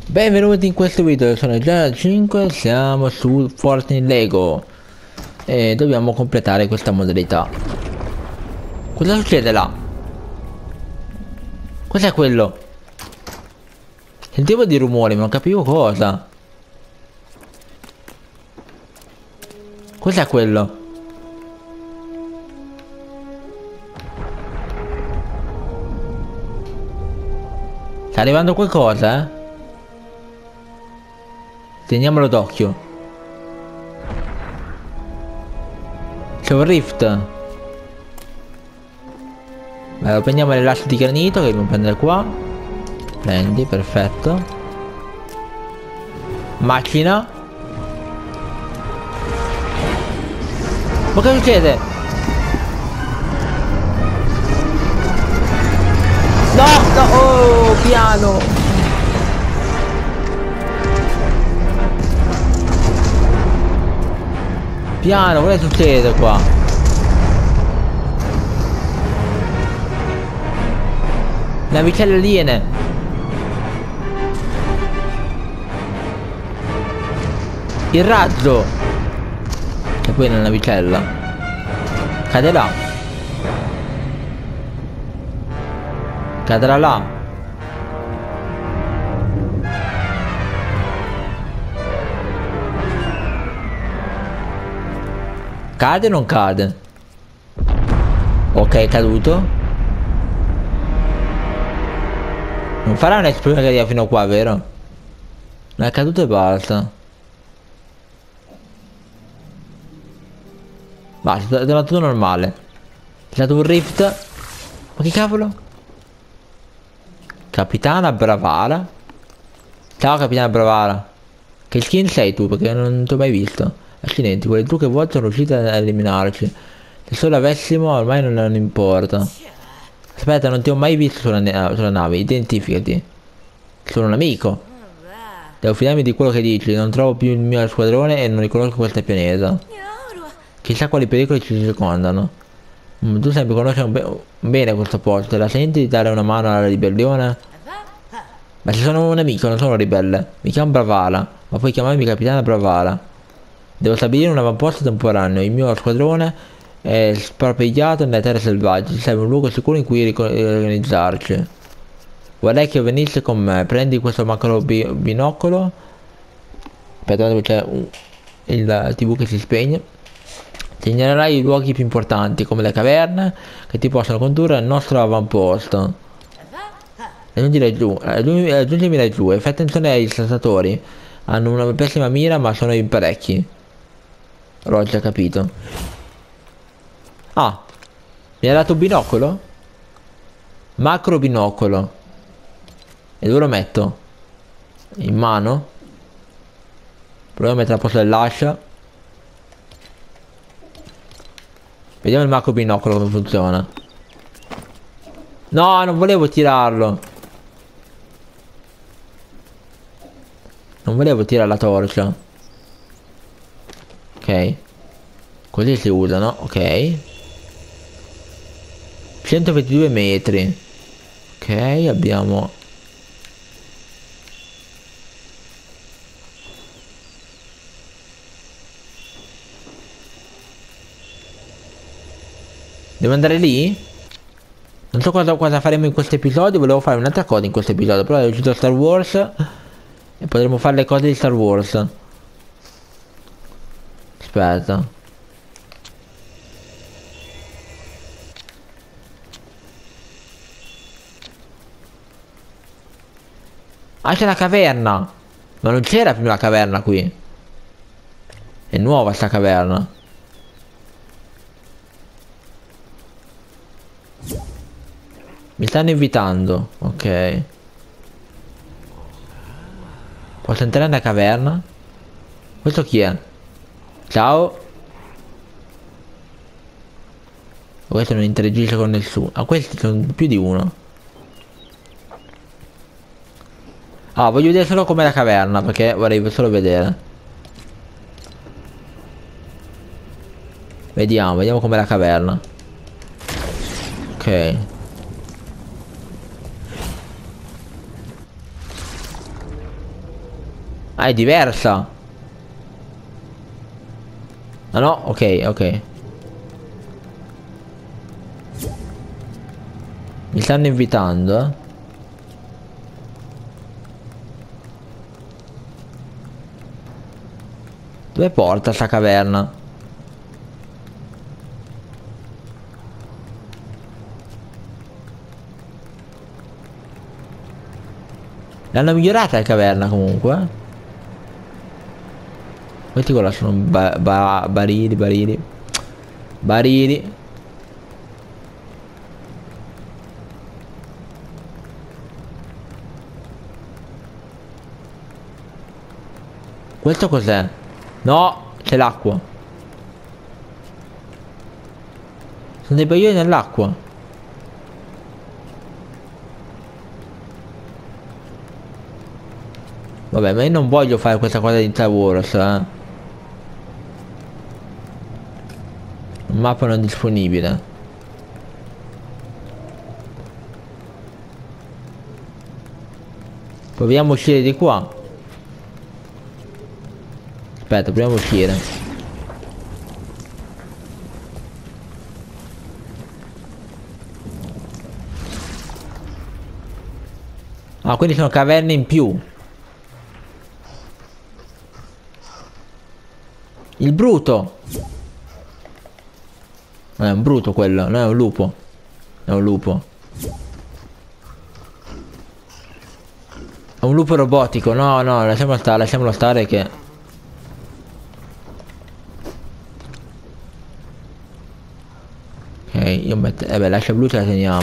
Benvenuti in questo video, sono già 5, siamo su Fortnite Lego e dobbiamo completare questa modalità. Cosa succede là? Cos'è quello? Sentivo di rumore ma non capivo cosa. Cos'è quello? Sta arrivando qualcosa, eh? Teniamolo d'occhio. C'è un rift. Allora, prendiamo le lastre di granito che dobbiamo prendere qua. Prendi, perfetto. Macchina. Ma che succede? No, no, oh, piano. Piano, cosa succede qua? Navicelle aliene. Il razzo. Che poi è una navicella. Cade là. Cadrà là. Cade o non cade? Ok, è caduto. Non farà un'esplosione che arriva fino a qua, vero? Non è caduto e basta. Basta, è tornato tutto normale. C'è stato un rift. Ma che cavolo? Capitana Bravara. Ciao Capitana Bravara. Che skin sei tu? Perché non ti ho mai visto. Accidenti, quelle tu che vuoi sono riuscite a eliminarci. Se solo avessimo ormai non importa. Aspetta, non ti ho mai visto sulla nave, identificati. Sono un amico. Devo fidarmi di quello che dici, non trovo più il mio squadrone e non riconosco questo pianeta. Chissà quali pericoli ci circondano. Tu sempre conosci bene questo posto, te la senti di dare una mano alla ribellione? Ma se sono un amico, non sono un ribelle. Mi chiamo Bravara, ma puoi chiamarmi Capitana Bravara. Devo stabilire un avamposto temporaneo, il mio squadrone è sparpagliato nelle terre selvagge, ci serve un luogo sicuro in cui organizzarci. Vorrei che venisse con me, prendi questo macro binocolo. Aspetta, dove c'è il TV che si spegne. Segnalerai i luoghi più importanti, come le caverne, che ti possono condurre al nostro avamposto. Raggiungimi laggiù e fai attenzione ai saltatori. Hanno una pessima mira ma sono in parecchi. L'ho già capito. Ah, mi ha dato un binocolo? Macro binocolo. E dove lo metto? In mano? Proviamo a mettere a posto dell'ascia. Vediamo il macro binocolo come funziona. No, non volevo tirarlo. Non volevo tirare la torcia. Ok. Così si usano, ok. 122 metri. Ok, abbiamo... Devo andare lì? Non so cosa faremo in questo episodio. Volevo fare un'altra cosa in questo episodio, però è uscito Star Wars e potremo fare le cose di Star Wars. Aspetta. Ah, c'è la caverna. Ma non c'era prima la caverna qui. È nuova sta caverna. Mi stanno invitando. Ok. Posso entrare nella caverna? Questo chi è? Ciao. Questo non interagisce con nessuno. Ah, questi sono più di uno. Ah, voglio vedere solo com'è la caverna, perché vorrei solo vedere. Vediamo com'è la caverna. Ok. Ah, è diversa. Ah no, ok, ok. Mi stanno invitando, eh. Dove porta sta caverna? L'hanno migliorata la caverna comunque, eh. Questi qua sono barili, barili. Barili. Questo cos'è? No, c'è l'acqua. Sono dei bagliori nell'acqua. Vabbè, ma io non voglio fare questa cosa di Star Wars, eh. Mappa non disponibile. Proviamo a uscire di qua. Aspetta, proviamo a uscire. Ah, quindi sono caverne in più. Il bruto. Non è un bruto quello, non è un lupo. È un lupo. È un lupo robotico. No, no, lasciamolo stare che... Ok, io metto... beh, lascia blu ce la teniamo.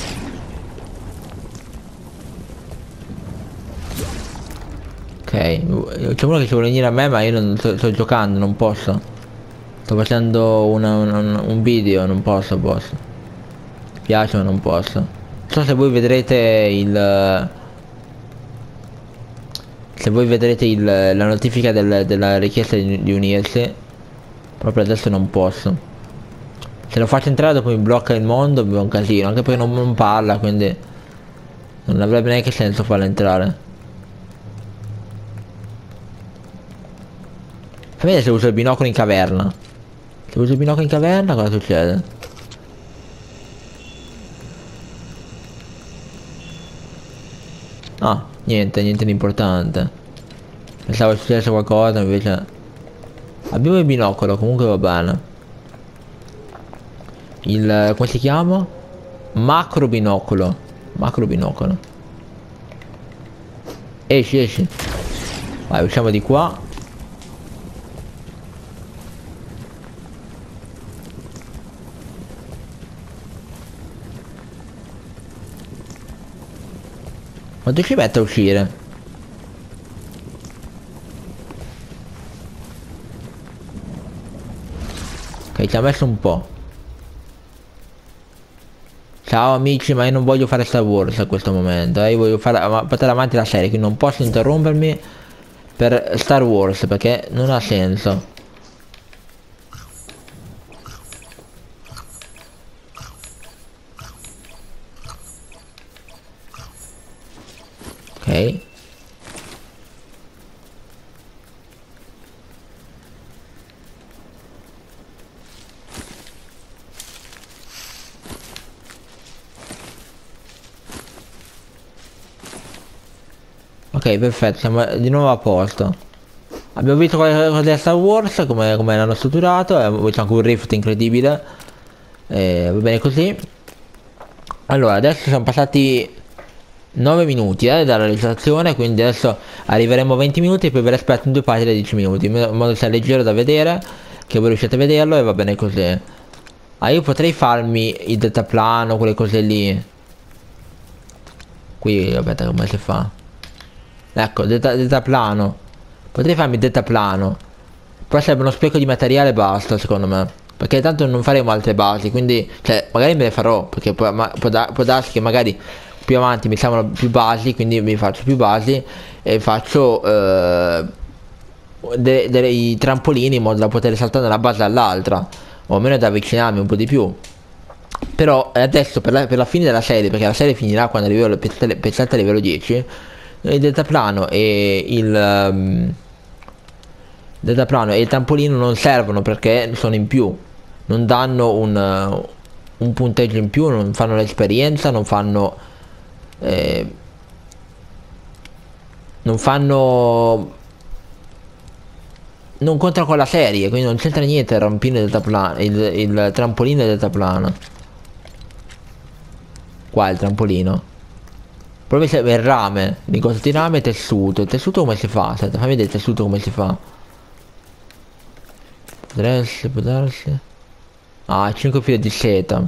Ok, c'è uno che ci vuole venire a me, ma io non sto giocando, non posso. Sto facendo un video, non posso, boss. Mi piace ma non posso. Non so se voi vedrete il... Se voi vedrete la notifica della richiesta di unirsi. Proprio adesso non posso. Se lo faccio entrare dopo mi blocca il mondo, è un casino. Anche perché non parla, quindi non avrebbe neanche senso farlo entrare. Fammi vedere se uso il binocolo in caverna. Se uso il binocolo in caverna cosa succede? Ah, niente di importante. Pensavo succedesse qualcosa, invece... Abbiamo il binocolo, comunque va bene. Il... come si chiama? Macro binocolo. Macro binocolo. Esci, esci. Vai, usciamo di qua. Quanto ci mette a uscire? Ok, ci ha messo un po'. Ciao amici, ma io non voglio fare Star Wars a questo momento, io voglio portare avanti la serie, quindi non posso interrompermi per Star Wars, perché non ha senso. Ok. Ok, perfetto, siamo di nuovo a posto. Abbiamo visto cos'è Star Wars, come l'hanno strutturato, c'è anche un rift incredibile. Va bene così. Allora, adesso sono passati 9 minuti dalla registrazione, quindi adesso arriveremo a 20 minuti e poi ve l'aspetto in due parti da 10 minuti, in modo che sia leggero da vedere, che voi riusciate a vederlo e va bene così. Ah, io potrei farmi il deltaplano, quelle cose lì. Qui, aspetta, come si fa? Ecco, deltaplano. Potrei farmi il deltaplano. Però serve uno spreco di materiale e basta, secondo me. Perché tanto non faremo altre basi, quindi... Cioè, magari me le farò, perché può darsi che magari più avanti mi servono più basi, quindi mi faccio più basi e faccio dei trampolini in modo da poter saltare da una base all'altra, o almeno da avvicinarmi un po' di più. Però adesso per la fine della serie, perché la serie finirà quando arriverò al pezzetto a livello 10, Il deltaplano e il trampolino non servono perché sono in più, non danno un punteggio in più, non fanno l'esperienza, eh, non fanno, non conta con la serie, quindi non c'entra niente il rampino del deltaplano, il trampolino del deltaplano. Qua è il trampolino. Poi serve il rame, di cosa di rame e tessuto. Il tessuto come si fa? Aspetta, fammi vedere il tessuto come si fa. Può darsi. Ah, 5 file di seta.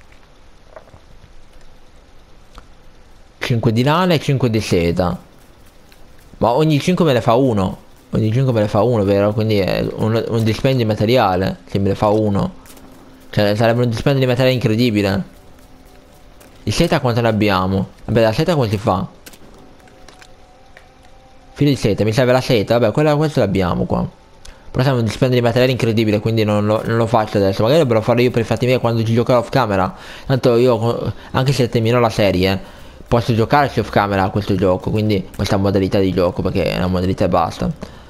5 di lana e 5 di seta. Ma ogni 5 me ne fa uno. Ogni 5 me ne fa uno, vero? Quindi è un dispendio di materiale. Se me ne fa uno. Cioè sarebbe un dispendio di materiale incredibile. Di seta quanto ne abbiamo? Vabbè, la seta come si fa? Filo di seta, mi serve la seta, vabbè, questa l'abbiamo qua. Però siamo un dispendio di materiale incredibile, quindi non lo faccio adesso. Magari dovrò farlo io per i fatti miei quando ci giocherò off camera. Tanto io, anche se terminerò la serie, posso giocarci off camera a questo gioco, quindi questa modalità di gioco, perché è una modalità e basta.